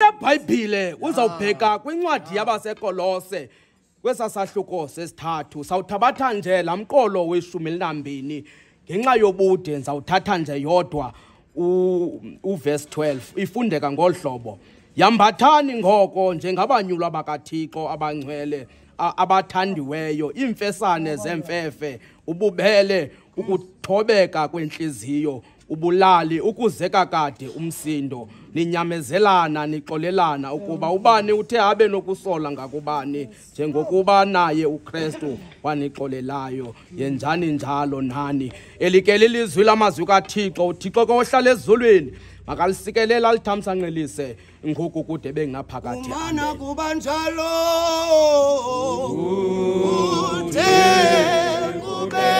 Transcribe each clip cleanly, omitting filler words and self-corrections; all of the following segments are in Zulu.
yeBhayibhile uzawubheka kwincwadi yabaseKolose kwesasahluko sesithathu sawuthabatha nje lamqolo we12 ngenxa yobude ndizawuthatha nje yodwa uverse 12 ifundeka ngolhlobo yambathani ngoko njengabanyulwa bakaThixo abangcwele abathandiweyo imfesane zemfefe ububele ukuthobeka kwenhliziyo ubulali ukuzeka kade umsindo ninyamezelana nixolelana ukuba ubani uthe abe nokusola ngakubani njengokuba naye uKristu wanixolelayo yenzani njalo nani elike lilizwi lamazwi kaThixo uThixo kohlala ezulwini makalisikelele lithamsanqelise ngoku kude bengaphakathi umana kuba njalo uthe kube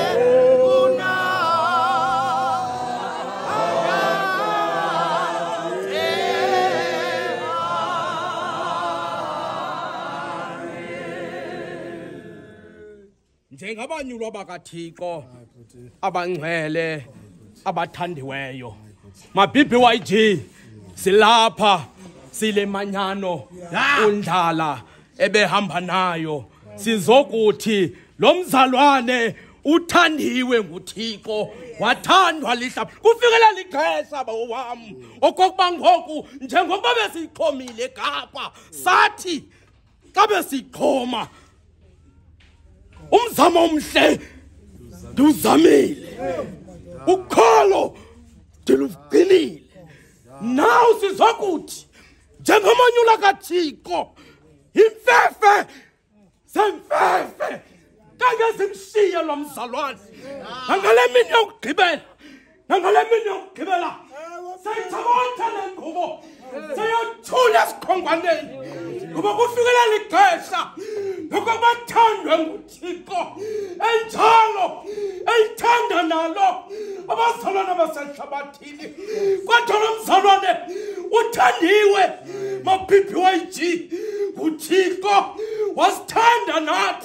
njengabanyulwa bakaThixo abangcwele abathandiweyo maBBYG silapha sile manyano undlala ebehamba nayo sizokuthi lo mzalwane uthandiwe nguThixo wathandwa lihlaba kufikela lixesha bawami okokuba ngoku njengokuba besixhomile kapha sathi xa besixhoma umzamo omhle nduzamile ukholo ndilugcinile naw sizokuthi njengomanyula kaThixo imfefe semfefe kangezimshiye lo mzalwane nangale mini yokugqibela sayithabotha lengubo sayothula esikhongwaneni ngoba kufikela lixesha lokuba bathandwe nguThixo enjalo eyithanda nalo abazalwane basehlabathini kodwa lo mzalwane uthandiwe maBBYG nguThixo wasithanda nathi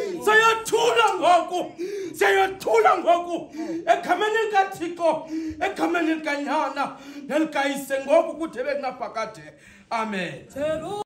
sayothula ngoku egameni likaThixo egameni likaNyana nelikayise ngoku kude bekunaphakade amen.